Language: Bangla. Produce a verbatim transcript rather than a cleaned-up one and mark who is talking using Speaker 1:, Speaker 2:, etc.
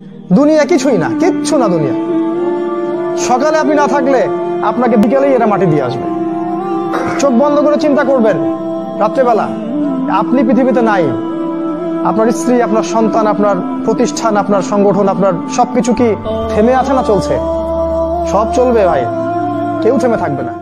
Speaker 1: দুনিয়া কিছুই না, কিচ্ছু না দুনিয়া। সকালে আপনি না থাকলে আপনাকে বিকেলেই এরা মাটি দিয়ে আসবে। চোখ বন্ধ করে চিন্তা করবেন, রাত্রেবেলা আপনি পৃথিবীতে নাই, আপনার স্ত্রী, আপনার সন্তান, আপনার প্রতিষ্ঠান, আপনার সংগঠন, আপনার সবকিছু কি থেমে আছে না চলছে? সব চলবে ভাই, কেউ থেমে থাকবে না।